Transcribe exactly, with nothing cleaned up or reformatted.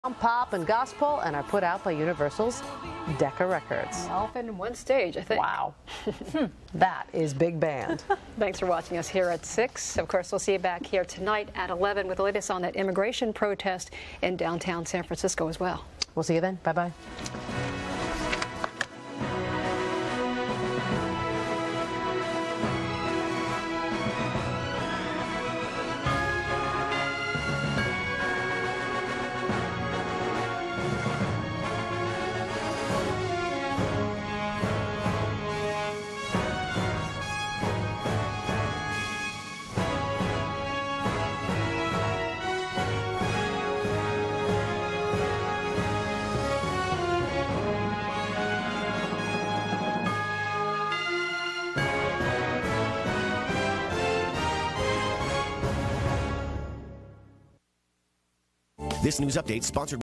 Pop and gospel and are put out by Universal's Decca Records. Often in one stage, I think. Wow. That is big band. Thanks for watching us here at six. Of course, we'll see you back here tonight at eleven with the latest on that immigration protest in downtown San Francisco as well. We'll see you then. Bye-bye. This news update sponsored